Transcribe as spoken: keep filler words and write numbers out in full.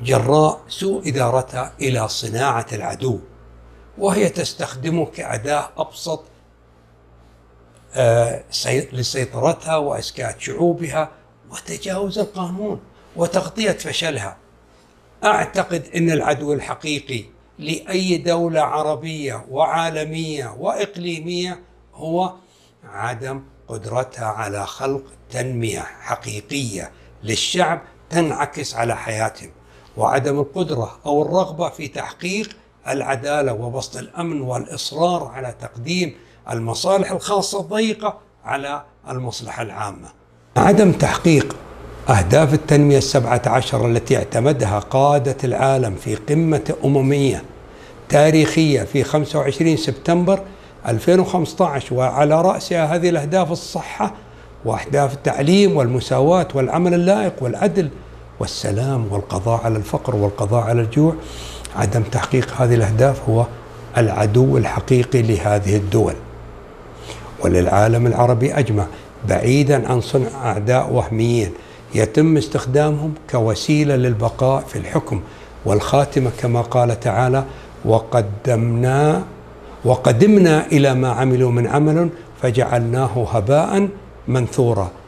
جراء سوء إدارتها إلى صناعة العدو، وهي تستخدمه كأداة أبسط لسيطرتها وإسكات شعوبها وتجاوز القانون وتغطية فشلها. أعتقد أن العدو الحقيقي لأي دولة عربية وعالمية وإقليمية هو عدم قدرتها على خلق تنمية حقيقية للشعب تنعكس على حياتهم، وعدم القدرة أو الرغبة في تحقيق العدالة وبسط الأمن والإصرار على تقديم المصالح الخاصة الضيقة على المصلحة العامة. عدم تحقيق أهداف التنمية السبعة عشر التي اعتمدها قادة العالم في قمة أممية تاريخية في خمسة وعشرين سبتمبر ألفين وخمسة عشر، وعلى رأسها هذه الأهداف الصحة وأهداف التعليم والمساواة والعمل اللائق والعدل والسلام والقضاء على الفقر والقضاء على الجوع. عدم تحقيق هذه الأهداف هو العدو الحقيقي لهذه الدول وللعالم العربي أجمع، بعيدا عن صنع أعداء وهميين يتم استخدامهم كوسيلة للبقاء في الحكم والخاتمة، كما قال تعالى: وقدمنا وقدمنا إلى ما عملوا من عمل فجعلناه هباء منثورا.